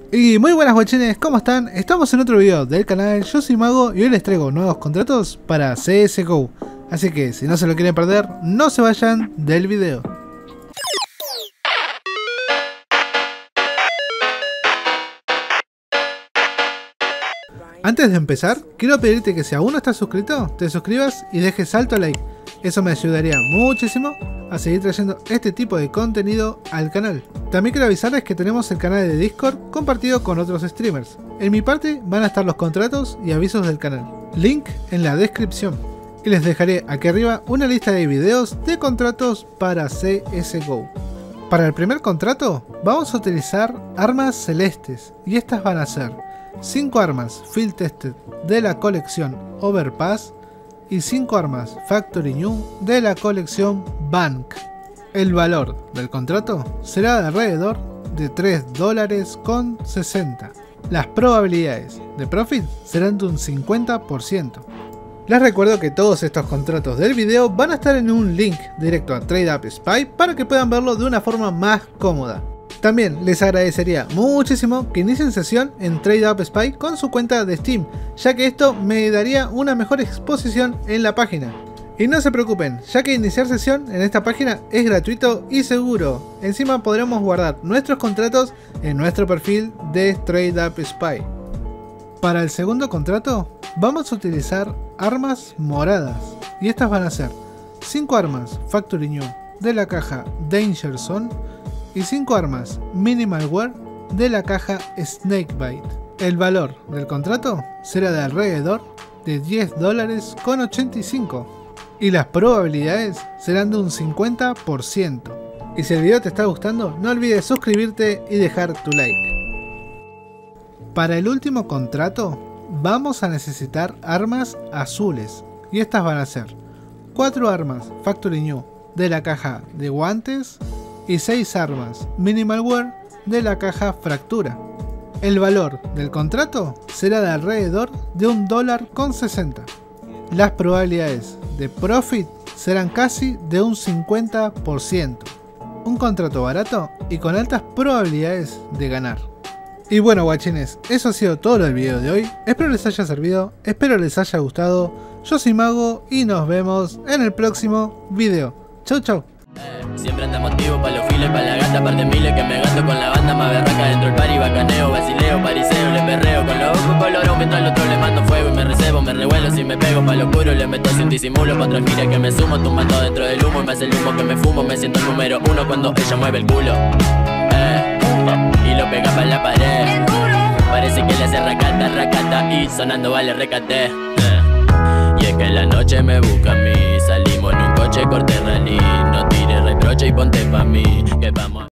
Y muy buenas guachines, ¿cómo están? Estamos en otro video del canal, yo soy Mago y hoy les traigo nuevos contratos para CSGO. Así que si no se lo quieren perder, no se vayan del video. Antes de empezar, quiero pedirte que si aún no estás suscrito, te suscribas y dejes alto like. Eso me ayudaría muchísimo a seguir trayendo este tipo de contenido al canal. También quiero avisarles que tenemos el canal de Discord compartido con otros streamers. En mi parte van a estar los contratos y avisos del canal. Link en la descripción. Y les dejaré aquí arriba una lista de videos de contratos para CSGO. Para el primer contrato vamos a utilizar armas celestes y estas van a ser 5 armas Field Tested de la colección Overpass y 5 armas Factory New de la colección Bank. El valor del contrato será de alrededor de $3.60. Las probabilidades de profit serán de un 50%. Les recuerdo que todos estos contratos del video van a estar en un link directo a TradeUpSpy para que puedan verlo de una forma más cómoda. También les agradecería muchísimo que inicien sesión en TradeUpSpy con su cuenta de Steam, ya que esto me daría una mejor exposición en la página. Y no se preocupen, ya que iniciar sesión en esta página es gratuito y seguro. Encima podremos guardar nuestros contratos en nuestro perfil de TradeUpSpy. Para el segundo contrato vamos a utilizar armas moradas y estas van a ser 5 armas Factory New de la caja Danger Zone y 5 armas Minimal Wear de la caja Snakebite. El valor del contrato será de alrededor de $10.85 y las probabilidades serán de un 50%. Y si el video te está gustando, no olvides suscribirte y dejar tu like. Para el último contrato vamos a necesitar armas azules y estas van a ser 4 armas Factory New de la caja de guantes y 6 armas Minimal Wear de la caja Fractura. El valor del contrato será de alrededor de $1.60. Las probabilidades de profit serán casi de un 50%. Un contrato barato y con altas probabilidades de ganar. Y bueno guachines, eso ha sido todo el video de hoy. Espero les haya servido, espero les haya gustado. Yo soy Mago y nos vemos en el próximo video. Chau chau. Siempre andamos activos pa' los files, pa' la gata, par de miles que me gasto con la banda más berraca dentro del party, bacaneo, basileo, pariseo, le perreo con los ojos colorados mientras al otro le mando fuego y me recebo, me revuelo si me pego pa' lo oscuro, le meto sin disimulo pa' otra gira que me sumo, tumbando dentro del humo y me hace el humo que me fumo, me siento el número 1 cuando ella mueve el culo, y lo pega pa' la pared, parece que le hace racata, racata y sonando vale recate, y es que en la noche me busca a mí, salimos en un coche corte rally, no tires reproche y ponte pa' mí, que vamos.